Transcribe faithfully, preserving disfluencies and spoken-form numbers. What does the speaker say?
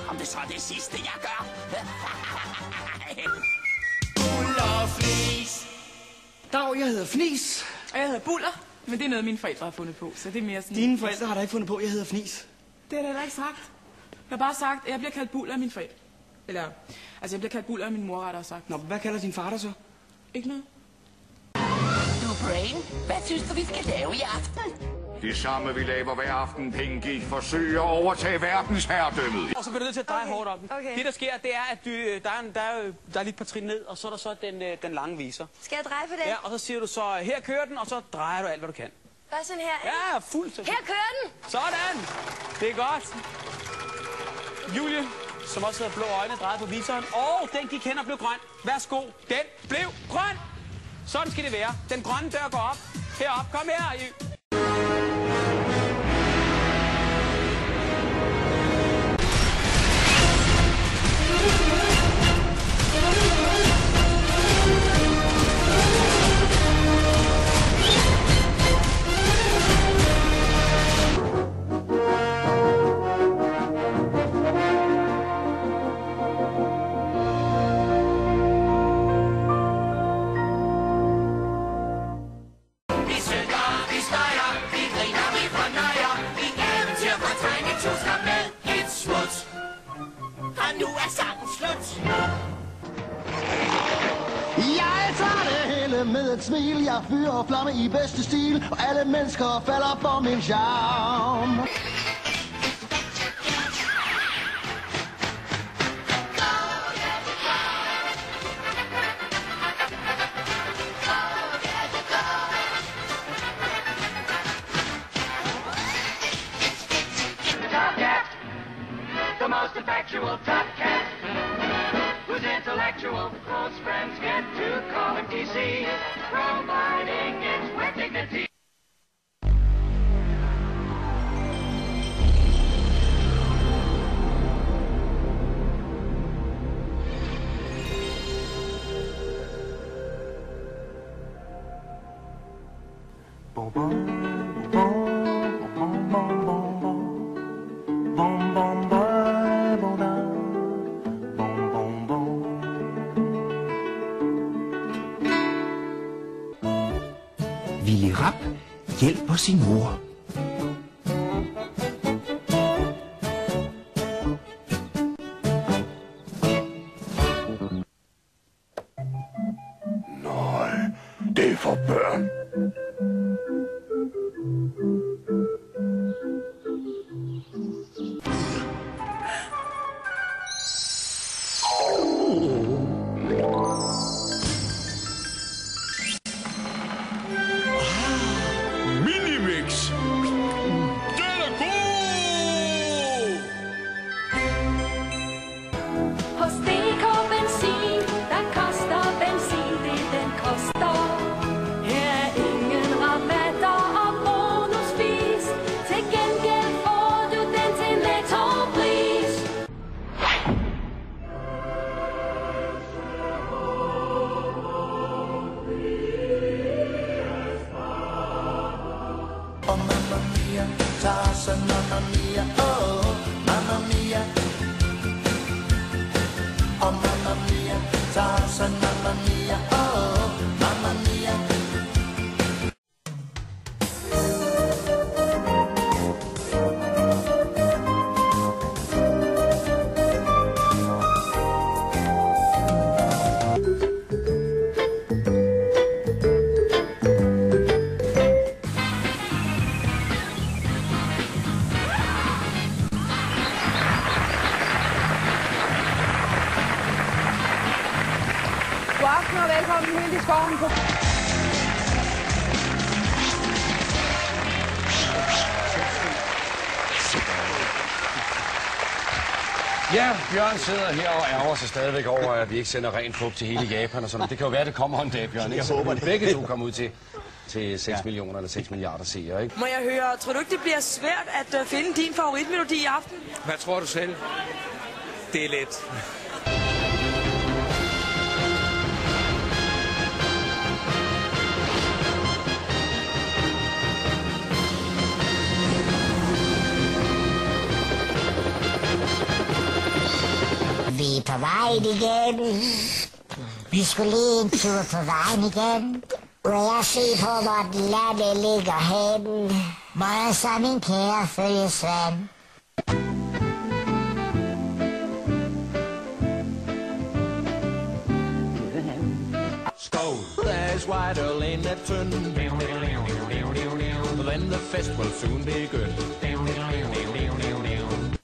Om det så er det sidste, jeg gør. Buller og Fnis. Dag, jeg hedder Fnis. Og jeg hedder Buller, men det er noget, mine forældre har fundet på, så det er mere sådan... Dine forældre har da ikke fundet på, at jeg hedder Fnis. Det har jeg da ikke sagt. Jeg har bare sagt, at jeg bliver kaldt Buller af mine forældre. Eller, altså jeg bliver kaldt Buller af min mor, rettere sagt. Nå, hvad kalder din far dig så? Ikke noget. Du, Brain, hvad synes du, vi skal lave i aften? Det samme vi laver hver aften, Pinky. Forsøger at overtage verdensherredømmet. Og så bliver du nødt til at dreje Okay. hårdt om den. Okay. Det, der sker, det er, at du, der, er, en- der, er, der er lige et par trin ned, og så er der så den, øh, den lange viser. Skal jeg dreje på det? Ja, og så siger du så, her kører den, og så drejer du alt, hvad du kan. Bare sådan her. Ja, fuldstændig. Her kører den! Sådan! Det er godt. Julie, som også havde blå øjne, drejede på viseren. Og den gik hen og blev grøn. Værsgo, den blev grøn! Sådan skal det være. Den grønne dør går op. Herop, kom her. Vi synger, vi støjer, vi griner, vi fornøjer. Vi eventyr fortrænger tusker med et smut. Og nu er sangen slut. Jeg tager det hele med et smil. Jeg fyrer flamme i bedste stil, og alle mennesker falder for min charme. Top Cat, the most effectual Top Cat, whose intellectual close friends get to call him T C, providing it's with dignity. Willy Rap hjælper sin mor. Nej, det er for børn. Minimix! Den er god! Hos D K Benzin, der koster benzin det den koster. Her er ingen rabatter og bonusvis. Til gengæld får du den til nettopris. Oh mamma mia, Tarzan, mamma mia, oh mamma mia. Oh mamma mia, Tarzan, mamma mia, oh mamma mia. God aften og velkommen helt i skoven på... Ja, Bjørn sidder her og ærger sig stadigvæk over, at vi ikke sender ren fugt til hele Japan og sådan. Det kan jo være, det kommer en dag, Bjørn. Ikke? Så håber det. Begge to kommer ud til, til seks millioner eller seks milliarder seere, ikke? Må jeg høre, tror du ikke, det bliver svært at uh, finde din favoritmelodi i aften? Hvad tror du selv? Det er let. på vejen igen. Vi skulle lige en tur på vejen igen. Må jeg se på, hvor landet ligger henne? Må jeg så min kære følgesvand? Skål! There's white earl in that tun. Then the fest will soon begin.